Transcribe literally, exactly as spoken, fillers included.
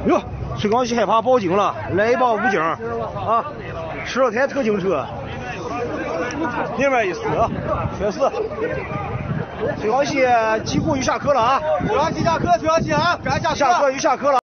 哟，崔刚喜害怕报警了，来一帮武警啊，十多台特警车，明白意思啊？确实。崔刚喜几乎就下课了啊！ 崔刚喜下课，崔刚喜啊，赶紧下课。 下课就下课了。